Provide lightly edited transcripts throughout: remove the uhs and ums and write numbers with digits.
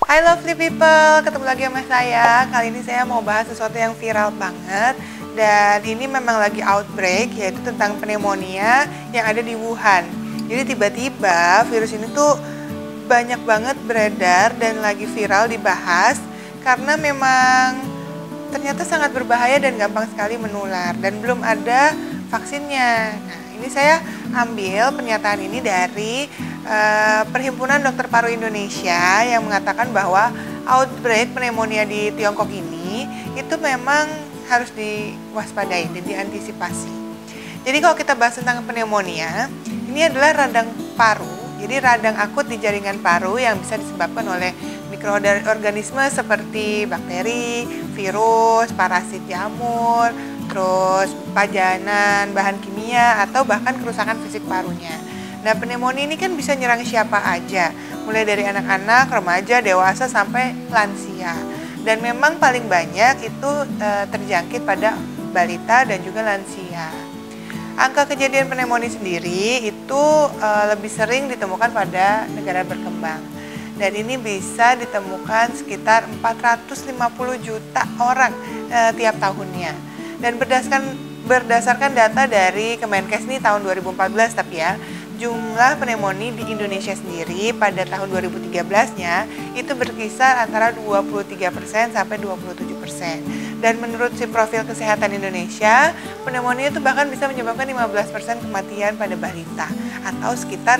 Hai lovely people, ketemu lagi sama saya. Kali ini saya mau bahas sesuatu yang viral banget. Dan ini memang lagi outbreak, yaitu tentang pneumonia yang ada di Wuhan. Jadi tiba-tiba virus ini tuh banyak banget beredar dan lagi viral dibahas. Karena memang ternyata sangat berbahaya dan gampang sekali menular. Dan belum ada vaksinnya. Nah, ini saya ambil pernyataan ini dari Perhimpunan Dokter Paru Indonesia yang mengatakan bahwa outbreak pneumonia di Tiongkok ini itu memang harus diwaspadai dan diantisipasi. Jadi kalau kita bahas tentang pneumonia, ini adalah radang paru. Jadi radang akut di jaringan paru yang bisa disebabkan oleh mikroorganisme seperti bakteri, virus, parasit jamur, terus pajanan, bahan kimia, atau bahkan kerusakan fisik parunya. Nah, pneumonia ini kan bisa nyerang siapa aja, mulai dari anak-anak, remaja, dewasa, sampai lansia. Dan memang paling banyak itu terjangkit pada balita dan juga lansia. Angka kejadian pneumonia sendiri itu lebih sering ditemukan pada negara berkembang. Dan ini bisa ditemukan sekitar 450 juta orang tiap tahunnya. Dan berdasarkan data dari Kemenkes nih tahun 2014 tapi ya, jumlah pneumonia di Indonesia sendiri pada tahun 2013-nya itu berkisar antara 23% sampai 27%. Dan menurut si Profil Kesehatan Indonesia, pneumonia itu bahkan bisa menyebabkan 15% kematian pada balita atau sekitar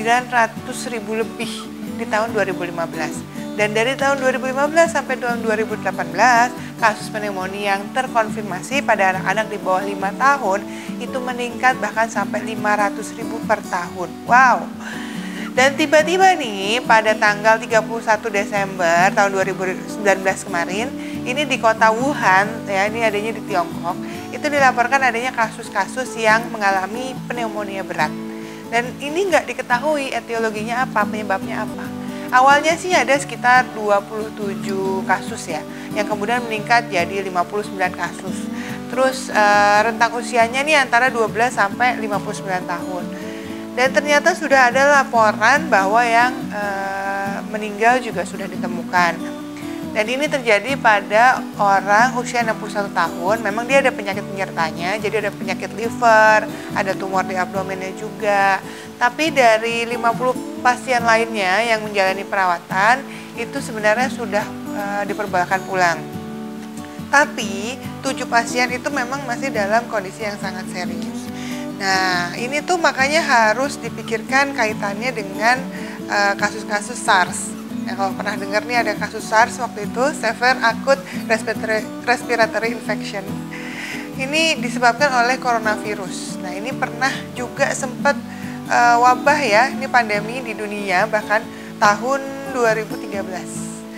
900.000 lebih di tahun 2015. Dan dari tahun 2015 sampai tahun 2018, kasus pneumonia yang terkonfirmasi pada anak-anak di bawah 5 tahun itu meningkat bahkan sampai 500.000 per tahun. Wow. Dan tiba-tiba nih pada tanggal 31 Desember tahun 2019 kemarin, ini di kota Wuhan, ya ini adanya di Tiongkok, itu dilaporkan adanya kasus-kasus yang mengalami pneumonia berat. Dan ini nggak diketahui etiologinya apa, penyebabnya apa. Awalnya sih ada sekitar 27 kasus ya, yang kemudian meningkat jadi 59 kasus. Terus rentang usianya nih antara 12 sampai 59 tahun. Dan ternyata sudah ada laporan bahwa yang meninggal juga sudah ditemukan. Dan ini terjadi pada orang usia 61 tahun, memang dia ada penyakit penyertanya, jadi ada penyakit liver, ada tumor di abdomennya juga. Tapi dari 50 pasien lainnya yang menjalani perawatan, itu sebenarnya sudah diperbolehkan pulang. Tapi 7 pasien itu memang masih dalam kondisi yang sangat serius. Nah, ini tuh makanya harus dipikirkan kaitannya dengan kasus-kasus SARS. Ya, kalau pernah dengar nih ada kasus SARS waktu itu, Severe Acute Respiratory Infection. Ini disebabkan oleh coronavirus. Nah, ini pernah juga sempat wabah ya, ini pandemi di dunia bahkan tahun 2013.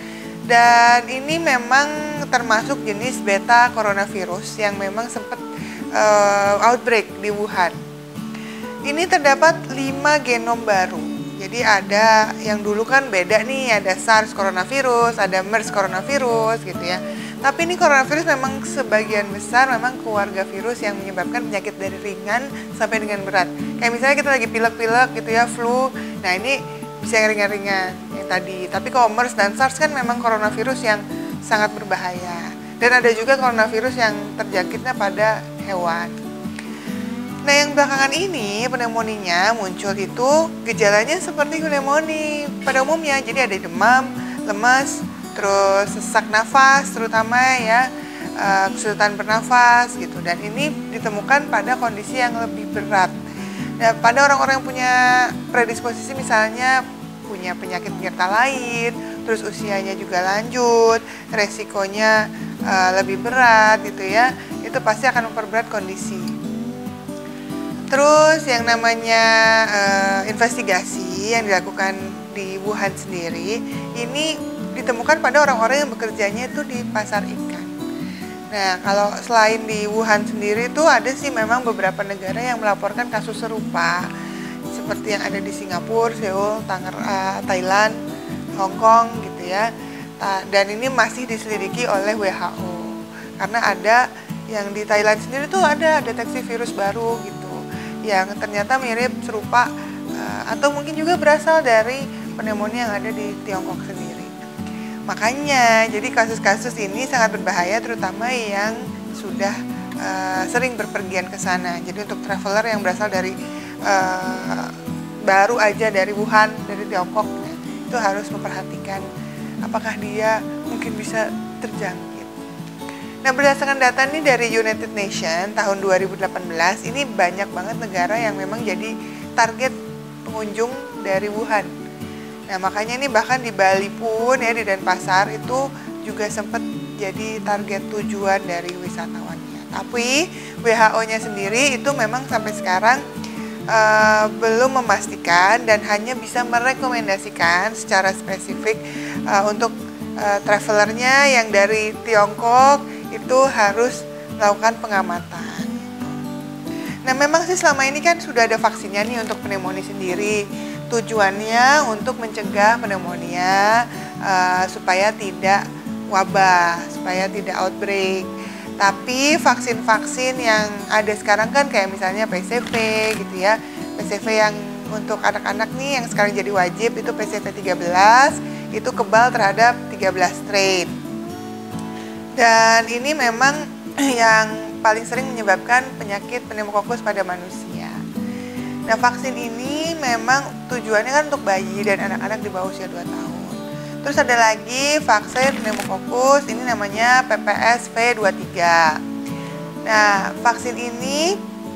Dan ini memang termasuk jenis beta coronavirus yang memang sempat outbreak di Wuhan. Ini terdapat 5 genom baru. Jadi ada yang dulu kan beda nih, ada SARS coronavirus, ada MERS coronavirus gitu ya. Tapi ini coronavirus memang sebagian besar memang keluarga virus yang menyebabkan penyakit dari ringan sampai dengan berat. Kayak misalnya kita lagi pilek-pilek gitu ya, flu. Nah ini bisa yang ringan-ringan yang tadi. Tapi kalau MERS dan SARS kan memang coronavirus yang sangat berbahaya. Dan ada juga coronavirus yang terjangkitnya pada hewan. Nah yang belakangan ini pneumonia muncul itu gejalanya seperti pneumonia pada umumnya. Jadi ada demam, lemas, terus sesak nafas terutama ya, kesulitan bernafas gitu. Dan ini ditemukan pada kondisi yang lebih berat. Nah, pada orang-orang yang punya predisposisi misalnya punya penyakit penyerta lain, terus usianya juga lanjut, resikonya lebih berat gitu ya, itu pasti akan memperberat kondisi. Terus yang namanya investigasi yang dilakukan di Wuhan sendiri, ini ditemukan pada orang-orang yang bekerjanya itu di pasar ikan. Nah, kalau selain di Wuhan sendiri itu ada sih memang beberapa negara yang melaporkan kasus serupa, seperti yang ada di Singapura, Seoul, Thailand, Hong Kong gitu ya. Dan ini masih diselidiki oleh WHO. Karena ada yang di Thailand sendiri tuh ada deteksi virus baru gitu, yang ternyata mirip serupa atau mungkin juga berasal dari pneumonia yang ada di Tiongkok sendiri. Makanya, jadi kasus-kasus ini sangat berbahaya, terutama yang sudah sering berpergian ke sana. Jadi untuk traveler yang berasal dari baru aja dari Wuhan, dari Tiongkok, itu harus memperhatikan apakah dia mungkin bisa terjangkit. Nah, berdasarkan data nih dari United Nations tahun 2018, ini banyak banget negara yang memang jadi target pengunjung dari Wuhan. Nah, makanya ini bahkan di Bali pun ya, di Denpasar itu juga sempat jadi target tujuan dari wisatawannya. Tapi WHO-nya sendiri itu memang sampai sekarang belum memastikan dan hanya bisa merekomendasikan secara spesifik untuk travelernya yang dari Tiongkok itu harus melakukan pengamatan. Nah, memang sih selama ini kan sudah ada vaksinnya nih untuk pneumonia sendiri. Tujuannya untuk mencegah pneumonia supaya tidak wabah, supaya tidak outbreak. Tapi vaksin-vaksin yang ada sekarang kan kayak misalnya PCV gitu ya. PCV yang untuk anak-anak nih yang sekarang jadi wajib itu PCV 13, itu kebal terhadap 13 strain. Dan ini memang yang paling sering menyebabkan penyakit pneumokokus pada manusia. Nah, vaksin ini memang tujuannya kan untuk bayi dan anak-anak di bawah usia 2 tahun. Terus ada lagi vaksin pneumokokus, ini namanya PPSV23. Nah, vaksin ini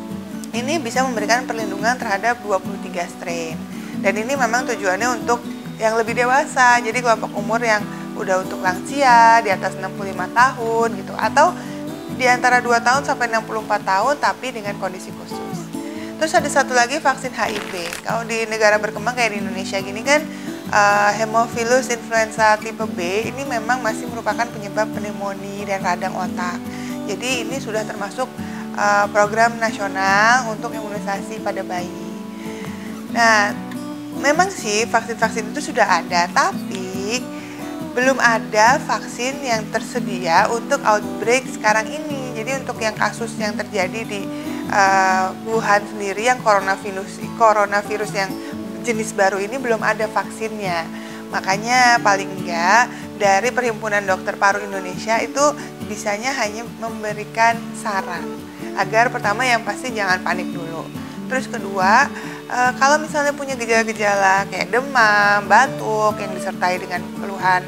bisa memberikan perlindungan terhadap 23 strain. Dan ini memang tujuannya untuk yang lebih dewasa, jadi kelompok umur yang udah untuk lansia, di atas 65 tahun gitu, atau di antara 2 tahun sampai 64 tahun tapi dengan kondisi khusus. Terus ada satu lagi vaksin HIV. Kalau di negara berkembang kayak di Indonesia gini kan, Haemophilus influenza tipe B ini memang masih merupakan penyebab pneumonia dan radang otak. Jadi ini sudah termasuk program nasional untuk imunisasi pada bayi. Nah, memang sih vaksin-vaksin itu sudah ada, tapi belum ada vaksin yang tersedia untuk outbreak sekarang ini. Jadi untuk yang kasus yang terjadi di Wuhan sendiri, yang coronavirus yang jenis baru ini belum ada vaksinnya. Makanya paling enggak dari Perhimpunan Dokter Paru Indonesia itu bisanya hanya memberikan saran agar pertama yang pasti jangan panik dulu. Terus kedua, kalau misalnya punya gejala-gejala kayak demam, batuk yang disertai dengan keluhan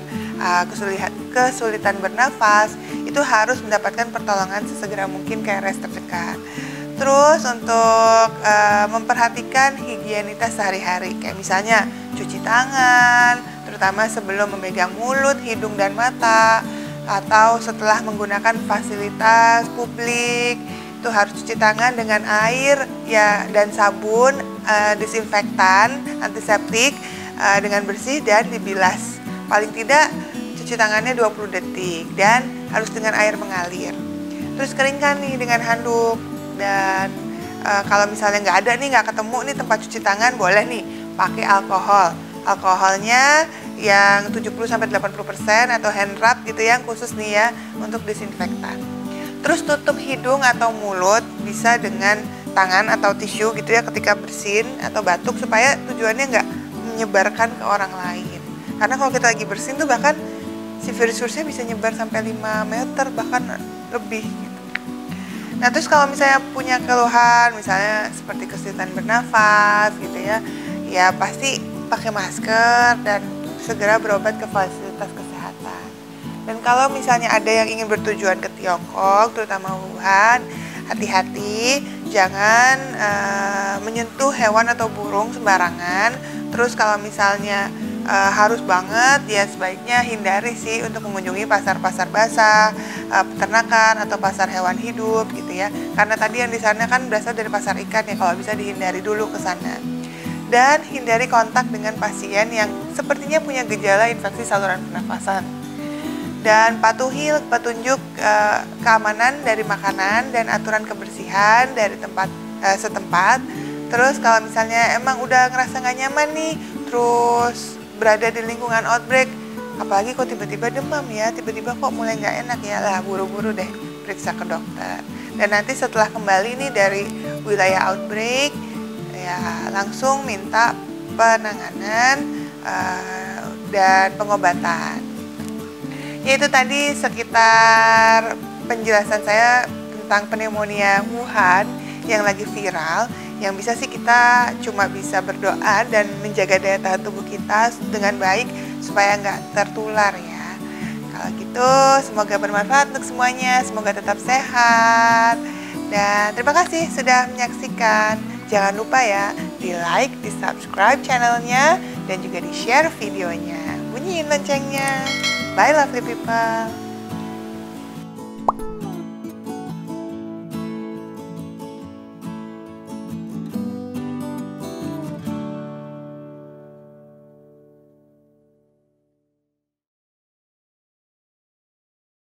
kesulitan bernafas, itu harus mendapatkan pertolongan sesegera mungkin ke RS terdekat. Terus untuk memperhatikan higienitas sehari-hari, kayak misalnya cuci tangan, terutama sebelum memegang mulut, hidung, dan mata, atau setelah menggunakan fasilitas publik, itu harus cuci tangan dengan air ya dan sabun, disinfektan, antiseptik dengan bersih dan dibilas. Paling tidak cuci tangannya 20 detik dan harus dengan air mengalir. Terus keringkan nih dengan handuk. Dan kalau misalnya nggak ketemu nih tempat cuci tangan, boleh nih pakai alkohol. Alkoholnya yang 70-80% atau hand rub gitu yang khusus nih ya untuk disinfektan. Terus tutup hidung atau mulut bisa dengan tangan atau tisu gitu ya ketika bersin atau batuk, supaya tujuannya nggak menyebarkan ke orang lain. Karena kalau kita lagi bersin tuh bahkan si virus-virusnya bisa nyebar sampai 5 meter bahkan lebih gitu. Nah, terus kalau misalnya punya keluhan, misalnya seperti kesulitan bernafas gitu ya, ya pasti pakai masker dan segera berobat ke fasilitas kesehatan. Dan kalau misalnya ada yang ingin bertujuan ke Tiongkok, terutama Wuhan, hati-hati, jangan menyentuh hewan atau burung sembarangan. Terus kalau misalnya harus banget, ya sebaiknya hindari sih untuk mengunjungi pasar-pasar basah, peternakan atau pasar hewan hidup gitu ya. Karena tadi yang di sana kan berasal dari pasar ikan ya, kalau bisa dihindari dulu ke sana. Dan hindari kontak dengan pasien yang sepertinya punya gejala infeksi saluran pernafasan. Dan patuhi petunjuk keamanan dari makanan dan aturan kebersihan dari tempat setempat. Terus kalau misalnya emang udah ngerasa nggak nyaman nih, terus berada di lingkungan outbreak, apalagi kok tiba-tiba demam ya, tiba-tiba kok mulai nggak enak ya, lah buru-buru deh periksa ke dokter. Dan nanti setelah kembali nih dari wilayah outbreak, ya langsung minta penanganan dan pengobatan. Ya itu tadi sekitar penjelasan saya tentang pneumonia Wuhan yang lagi viral. Yang bisa sih kita cuma bisa berdoa dan menjaga daya tahan tubuh kita dengan baik supaya nggak tertular ya. Kalau gitu semoga bermanfaat untuk semuanya, semoga tetap sehat. Dan terima kasih sudah menyaksikan. Jangan lupa ya di like, di subscribe channelnya, dan juga di share videonya. Bunyiin loncengnya. Bye lovely people.